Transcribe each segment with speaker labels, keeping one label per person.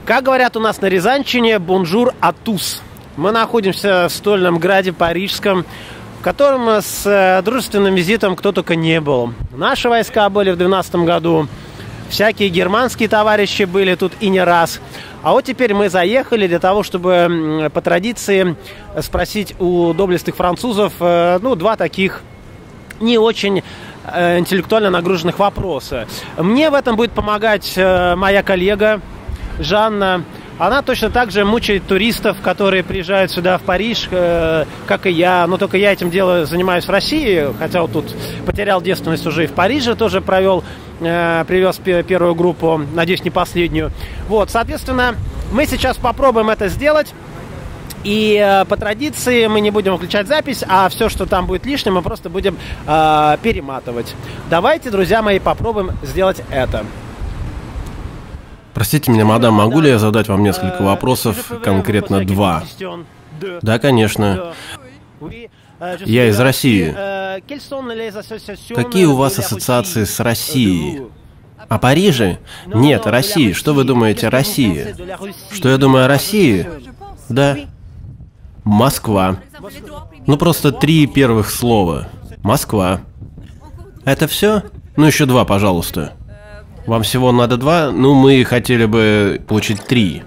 Speaker 1: Как говорят у нас на Рязанщине, бонжур атус. Мы находимся в Стольном Граде Парижском, в котором с дружественным визитом кто только не был. Наши войска были в 2012 году, всякие германские товарищи были тут и не раз. А вот теперь мы заехали для того, чтобы по традиции спросить у доблестных французов, два таких не очень интеллектуально нагруженных вопроса. Мне в этом будет помогать моя коллега Жанна. Она точно так же мучает туристов, которые приезжают сюда в Париж, как и я. Но только я этим делом занимаюсь в России, хотя вот тут потерял девственность уже и в Париже тоже привез первую группу, надеюсь, не последнюю. Вот, соответственно, мы сейчас попробуем это сделать. И по традиции мы не будем включать запись, а все, что там будет лишним, мы просто будем перематывать. Давайте, друзья мои, попробуем сделать это.
Speaker 2: Простите меня, мадам, могу ли я задать вам несколько вопросов, конкретно 2? Да, конечно. Я из России. Какие у вас ассоциации с Россией? О Париже? Нет, о России. Что вы думаете о России? Что я думаю о России? Да. Москва. Ну, просто 3 первых слова. Москва. Это все? Ну, еще 2, пожалуйста. Вам всего надо 2? Ну, мы хотели бы получить 3.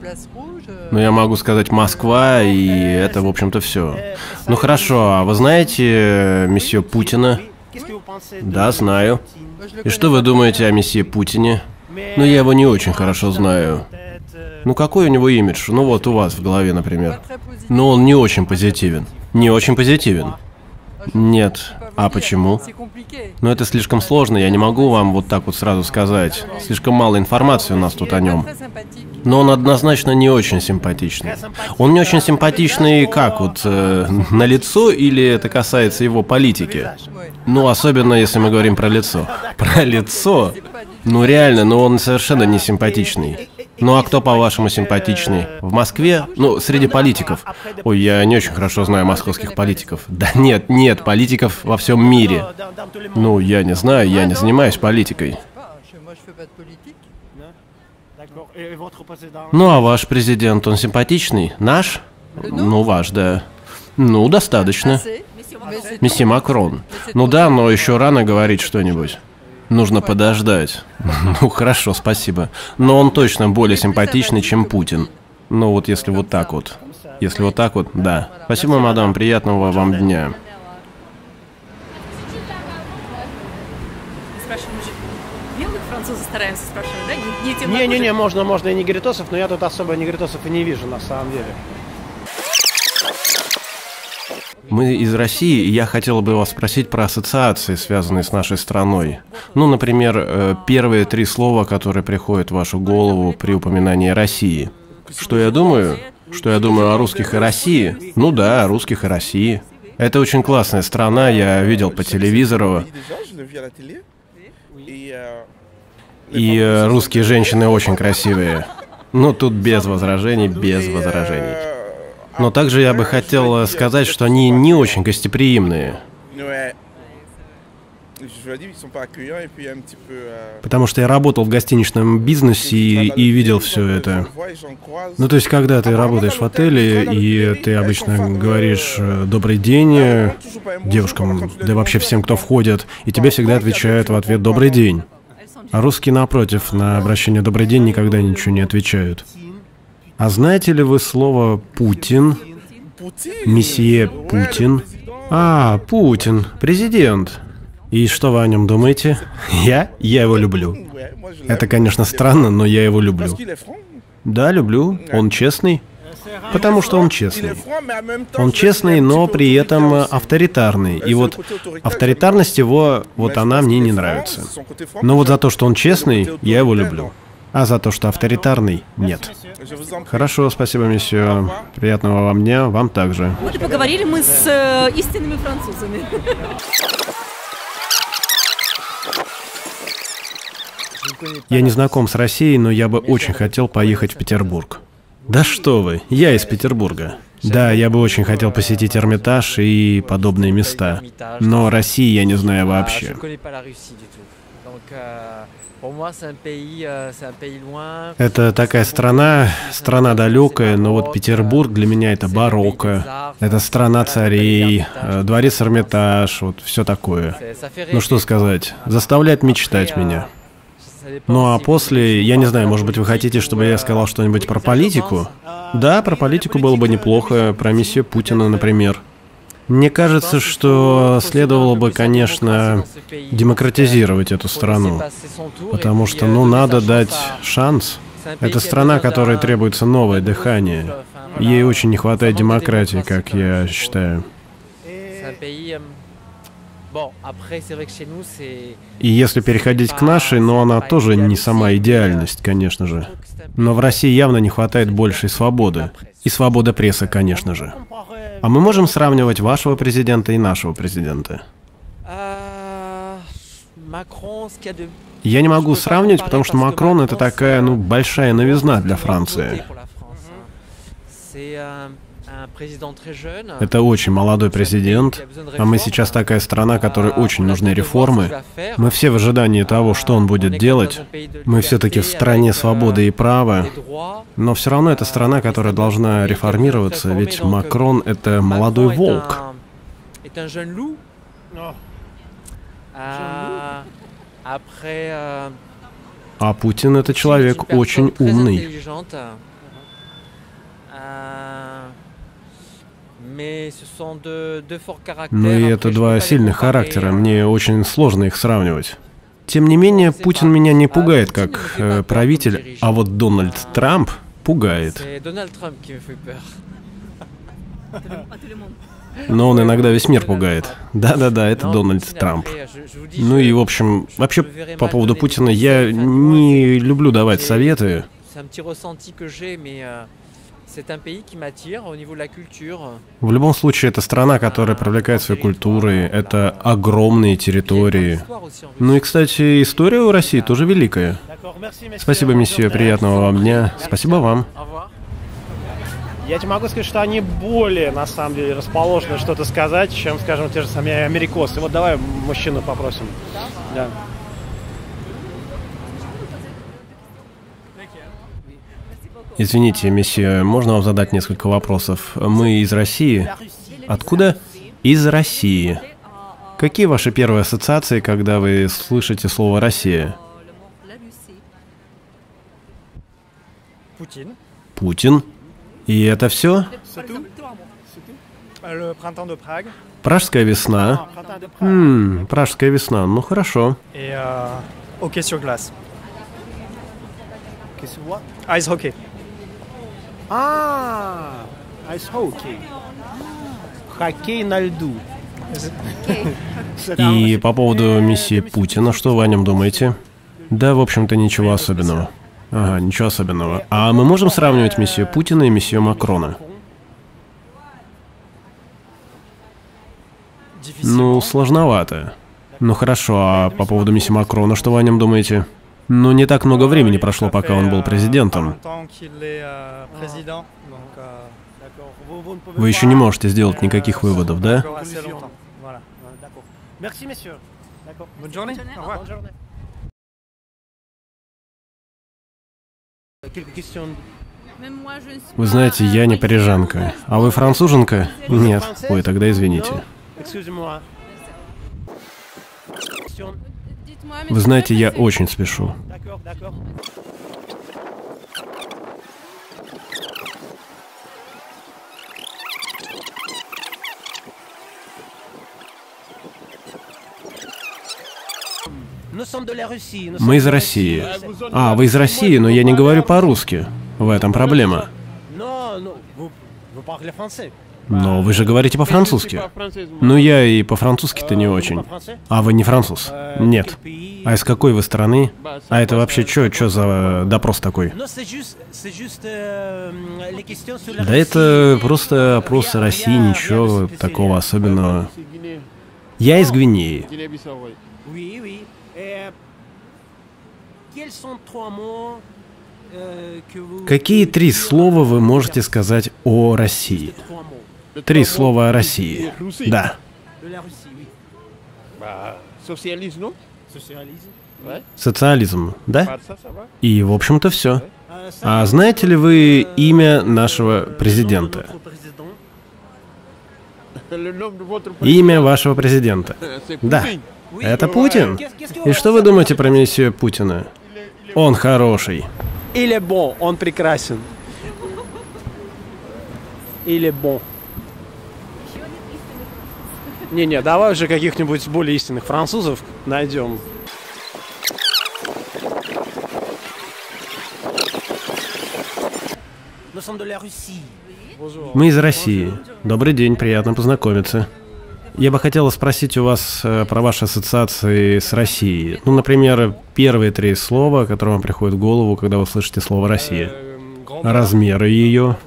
Speaker 2: Но я могу сказать Москва, и это, в общем-то, все. Ну, хорошо, а вы знаете месье Путина? Да, знаю. И что вы думаете о месье Путине? Ну, я его не очень хорошо знаю. Ну, какой у него имидж? Ну, вот у вас в голове, например. Но он не очень позитивен. Не очень позитивен. Нет. А почему? Ну, это слишком сложно, я не могу вам вот так вот сразу сказать. Слишком мало информации у нас тут о нем. Но он однозначно не очень симпатичный. Он не очень симпатичный как, вот, на лицо, или это касается его политики? Ну, особенно если мы говорим про лицо. Про лицо? Ну, реально, но он совершенно не симпатичный. Ну, а кто, по-вашему, симпатичный? В Москве? Ну, среди политиков. Ой, я не очень хорошо знаю московских политиков. Да нет, политиков во всем мире. Ну, я не знаю, я не занимаюсь политикой. Ну, а ваш президент, он симпатичный? Наш? Ну, ваш, да. Ну, достаточно. Месье Макрон. Ну да, но еще рано говорить что-нибудь. Нужно подождать. Ну, хорошо, спасибо. Но он точно более симпатичный, чем Путин. Ну, вот если вот так вот. Если вот так вот, да. Спасибо, мадам, приятного вам дня.
Speaker 3: Белых французов стараемся спрашивать, да?
Speaker 1: Не-не-не, можно и негритосов, но я тут особо негритосов и не вижу, на самом деле.
Speaker 2: Мы из России, и я хотел бы вас спросить про ассоциации, связанные с нашей страной. Ну, например, первые 3 слова, которые приходят в вашу голову при упоминании России. Что я думаю? Что я думаю о русских и России? Ну да, о русских и России. Это очень классная страна, я видел по телевизору. И русские женщины очень красивые. Ну, тут без возражений, без возражений. Но также я бы хотел сказать, что они не очень гостеприимные. Потому что я работал в гостиничном бизнесе и видел все это. Ну, то есть, когда ты работаешь в отеле, и ты обычно говоришь «добрый день» девушкам, да и вообще всем, кто входит, и тебе всегда отвечают в ответ «добрый день». А русские, напротив, на обращение «добрый день» никогда ничего не отвечают. А знаете ли вы слово «Путин»? Месье Путин. А, Путин, президент. И что вы о нем думаете? Я его люблю. Это, конечно, странно, но я его люблю. Да, люблю. Он честный. Потому что он честный. Он честный, но при этом авторитарный. И вот авторитарность его, вот она мне не нравится. Но вот за то, что он честный, я его люблю. А за то, что авторитарный, нет. Хорошо, спасибо, месье. Приятного вам дня, вам также.
Speaker 3: Вот и поговорили мы с истинными французами.
Speaker 2: Я не знаком с Россией, но я бы очень хотел поехать в Петербург. Да что вы, я из Петербурга. Да, я бы очень хотел посетить Эрмитаж и подобные места. Но России я не знаю вообще. Это такая страна далекая, но вот Петербург для меня это барокко, это страна царей, дворец Эрмитаж, вот все такое. Ну что сказать, заставляет мечтать меня. Ну а после, я не знаю, может быть, вы хотите, чтобы я сказал что-нибудь про политику? Да, про политику было бы неплохо, про месье Путина, например. Мне кажется, что следовало бы, конечно, демократизировать эту страну, потому что, ну, надо дать шанс. Это страна, которой требуется новое дыхание. Ей очень не хватает демократии, как я считаю. И если переходить к нашей, но она тоже не сама идеальность, конечно же. Но в России явно не хватает большей свободы. И свобода прессы, конечно же. А мы можем сравнивать вашего президента и нашего президента? Я не могу сравнивать, потому что Макрон — это такая, ну, большая новизна для Франции. Это очень молодой президент, а мы сейчас такая страна, которой очень нужны реформы. Мы все в ожидании того, что он будет делать. Мы все-таки в стране свободы и права, но все равно это страна, которая должна реформироваться, ведь Макрон — это молодой волк. А Путин — это человек очень умный. Ну и это два сильных характера, мне очень сложно их сравнивать. Тем не менее, Путин меня не пугает как правитель, а вот Дональд Трамп пугает. Но он иногда весь мир пугает. Да-да-да, это Дональд Трамп. Ну и, в общем, вообще, по поводу Путина, я не люблю давать советы. В любом случае, это страна, которая привлекает своей культурой, это огромные территории. Ну и, кстати, история у России тоже великая. Спасибо, месье, приятного вам дня. Спасибо вам.
Speaker 1: Я тебе могу сказать, что они более, на самом деле, расположены что-то сказать, чем, скажем, те же самые америкосы. Вот давай мужчину попросим. Да.
Speaker 2: Извините, месье, можно вам задать несколько вопросов? Мы из России. Откуда? Из России. Какие ваши первые ассоциации, когда вы слышите слово «Россия»? Путин. И это все? Пражская весна. Пражская весна. Ну хорошо.
Speaker 1: Айс-хоккей. Айс-хоккей. Хоккей на льду.
Speaker 2: И по поводу месье Путина, что вы о нем думаете? Да, в общем-то, ничего особенного. Ага, ничего особенного. А мы можем сравнивать месье Путина и месье Макрона? Ну, сложновато. Ну хорошо, а по поводу месье Макрона, что вы о нем думаете? Ну, не так много времени прошло, пока он был президентом. Вы еще не можете сделать никаких выводов, да? Вы знаете, я не парижанка. А вы француженка? Нет. Ой, тогда извините. Вы знаете, я очень спешу. Мы из России. А, вы из России, но я не говорю по-русски. В этом проблема. Но вы же говорите по-французски. Ну, я и по-французски-то не очень. А вы не француз? Нет. А из какой вы страны? А это вообще что за допрос такой? Да это просто опрос о России, ничего такого особенного. Я из Гвинеи. Какие 3 слова вы можете сказать о России? 3 слова о России. Да. Социализм, да? И, в общем-то, все. А знаете ли вы имя нашего президента? Имя вашего президента. Да. Это Путин. И что вы думаете про месье Путина? Он хороший.
Speaker 1: Или бон, он прекрасен. Или бон. Не-не, давай уже каких-нибудь более истинных французов найдем.
Speaker 2: Мы из России. Добрый день, приятно познакомиться. Я бы хотела спросить у вас про ваши ассоциации с Россией. Ну, например, первые 3 слова, которые вам приходят в голову, когда вы слышите слово «Россия». Размеры ее.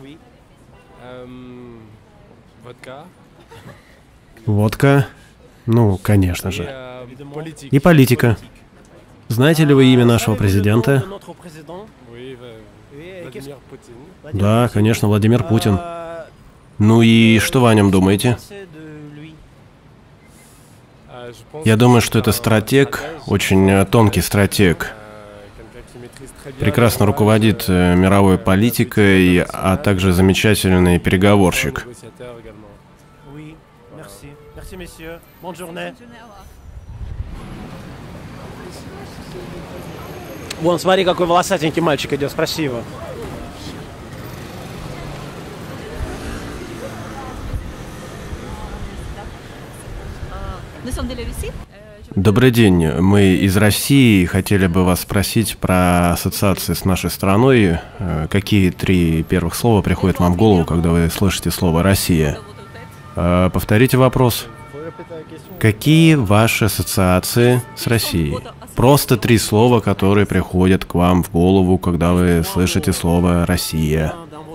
Speaker 2: Водка. Ну, конечно же. И политика. Знаете ли вы имя нашего президента? Да, конечно, Владимир Путин. Ну и что вы о нем думаете? Я думаю, что это стратег, очень тонкий стратег. Прекрасно руководит мировой политикой, а также замечательный переговорщик.
Speaker 1: Вон, смотри, какой волосатенький мальчик идет, спроси его.
Speaker 2: Добрый день, мы из России, хотели бы вас спросить про ассоциации с нашей страной. Какие 3 первых слова приходят вам в голову, когда вы слышите слово «Россия»? Повторите вопрос. Какие ваши ассоциации с Россией? Просто 3 слова, которые приходят к вам в голову, когда вы слышите слово «Россия».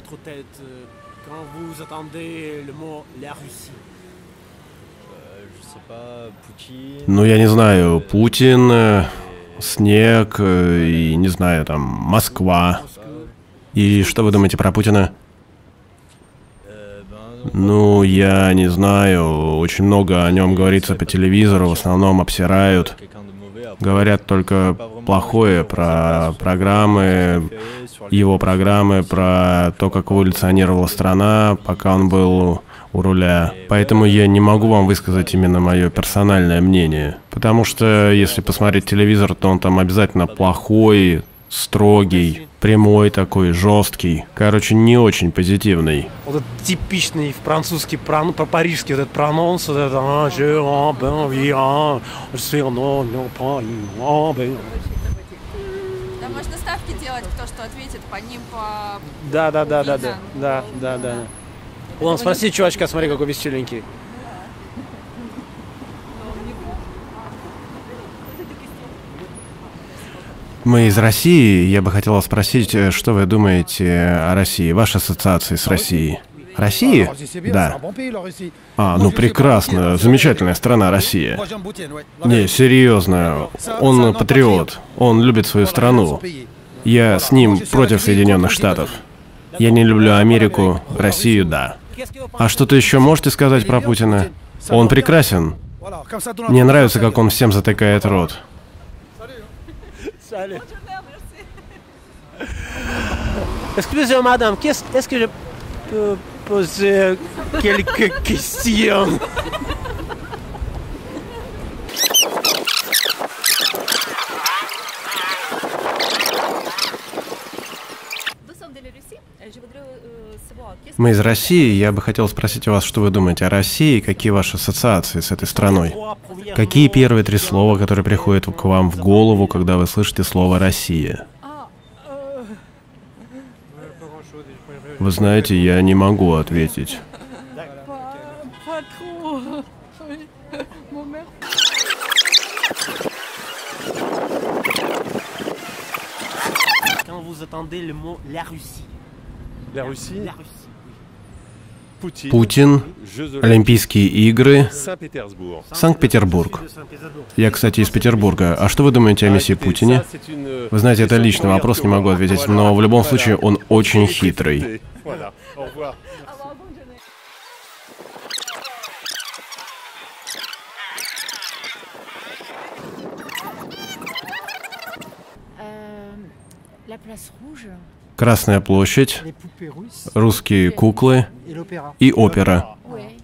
Speaker 2: Ну, я не знаю, Путин, снег, и, не знаю, там, Москва. И что вы думаете про Путина? Ну, я не знаю, очень много о нем говорится по телевизору, в основном обсирают. Говорят только плохое про программы, его программы, про то, как эволюционировала страна, пока он был у руля. Поэтому я не могу вам высказать именно мое персональное мнение. Потому что, если посмотреть телевизор, то он там обязательно плохой, строгий, прямой такой, жесткий. Короче, не очень позитивный.
Speaker 1: Вот этот типичный французский, по-парижски вот этот прононс, вот это
Speaker 3: Там можно ставки делать, кто что ответит, по ним по...
Speaker 1: Да. Вон, спроси чувачка, смотри, какой веселенький.
Speaker 2: Мы из России. Я бы хотела спросить, что вы думаете о России, ваши ассоциации с Россией? России? Да. Ну прекрасно, замечательная страна Россия. Не, серьезно, он патриот, он любит свою страну. Я с ним против Соединенных Штатов. Я не люблю Америку, Россию, да. А что-то еще можете сказать про Путина? Он прекрасен. Мне нравится, как он всем затыкает рот.
Speaker 1: Excusez-moi, madame, est-ce que je peux poser quelques questions?
Speaker 2: Мы из России. Я бы хотел спросить у вас, что вы думаете о России, какие ваши ассоциации с этой страной? Какие первые 3 слова, которые приходят к вам в голову, когда вы слышите слово «Россия»? Вы знаете, я не могу ответить. Путин, Олимпийские игры, Санкт-Петербург. Я, кстати, из Петербурга. А что вы думаете о месье Путине? Вы знаете, это личный вопрос, не могу ответить, но в любом случае он очень хитрый. Красная площадь, русские куклы и опера.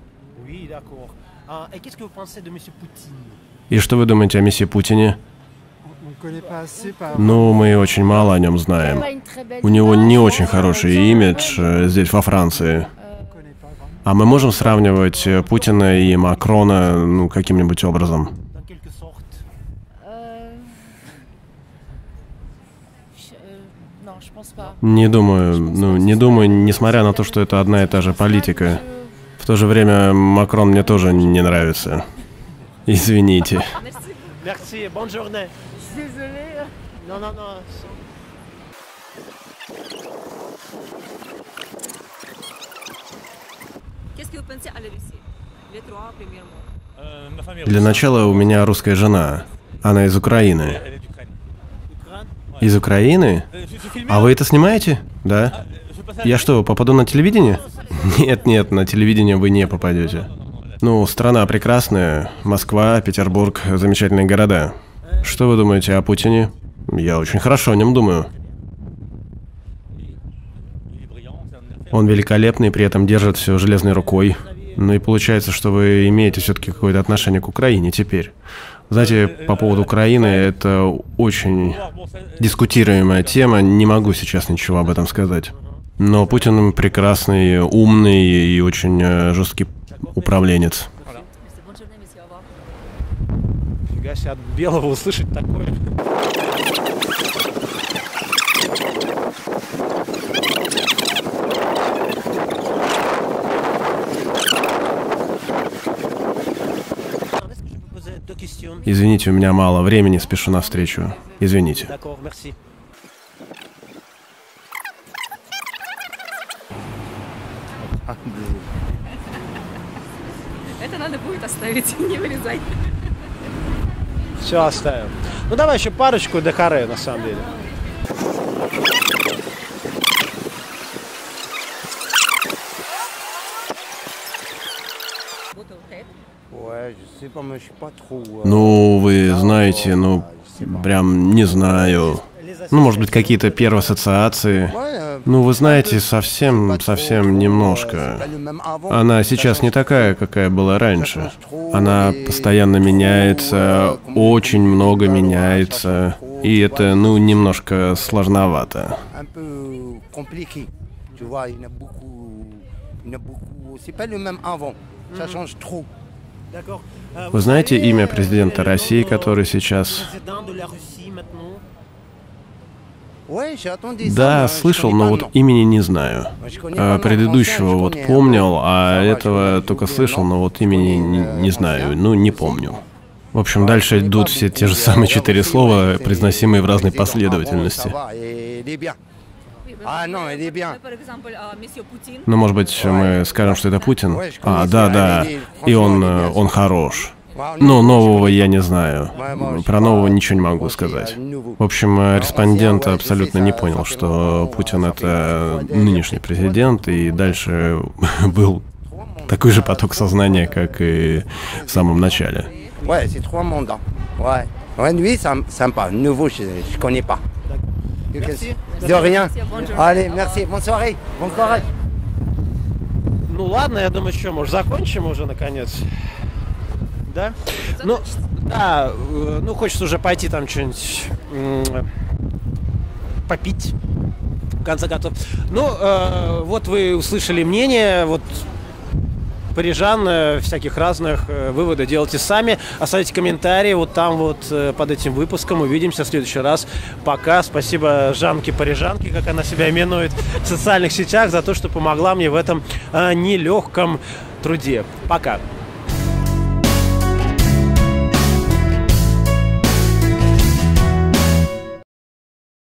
Speaker 2: И что вы думаете о месье Путине? Ну, мы очень мало о нем знаем. У него не очень хороший имидж здесь, во Франции. А мы можем сравнивать Путина и Макрона, ну, каким-нибудь образом? Не думаю, несмотря на то, что это одна и та же политика. В то же время Макрон мне тоже не нравится. Извините. Для начала у меня русская жена. Она из Украины. Из Украины? А вы это снимаете? Да? Я что, попаду на телевидение? Нет, на телевидение вы не попадете. Ну, страна прекрасная. Москва, Петербург, замечательные города. Что вы думаете о Путине? Я очень хорошо о нем думаю. Он великолепный, при этом держит все железной рукой. Ну и получается, что вы имеете все-таки какое-то отношение к Украине теперь. Знаете, по поводу Украины, это очень дискутируемая тема, не могу сейчас ничего об этом сказать. Но Путин прекрасный, умный и очень жесткий управленец.
Speaker 1: Фига себе, от белого услышать такое.
Speaker 2: Извините, у меня мало времени, спешу навстречу. Извините.
Speaker 3: Это надо будет оставить, не вырезай.
Speaker 1: Все оставим. Ну давай еще парочку декоре, на самом деле.
Speaker 2: Ну, вы знаете, ну, прям не знаю. Ну, может быть, какие-то первые ассоциации. Ну, вы знаете, совсем немножко. Она сейчас не такая, какая была раньше. Она постоянно меняется, очень много меняется. И это, ну, немножко сложновато. Вы знаете имя президента России, который сейчас... Да, слышал, но вот имени не знаю. Предыдущего вот помнил, а этого только слышал, но вот имени не знаю, ну не помню. В общем, дальше идут все те же самые 4 слова, произносимые в разной последовательности. Ну, может быть, мы скажем, что это Путин? А, да, и он хорош. Но нового я не знаю. Про нового ничего не могу сказать. В общем, респондент абсолютно не понял, что Путин — это нынешний президент, и дальше был такой же поток сознания, как и в самом начале.
Speaker 1: Ну ладно, я думаю, что, может, закончим уже наконец. Да? Ну, да, ну хочется уже пойти там что-нибудь попить, в конце концов. Ну, вот вы услышали мнение, вот парижан всяких разных, выводы делайте сами, оставите комментарии вот там вот под этим выпуском. Увидимся в следующий раз. Пока. Спасибо Жанке-парижанке, как она себя именует в социальных сетях, за то, что помогла мне в этом нелегком труде. Пока.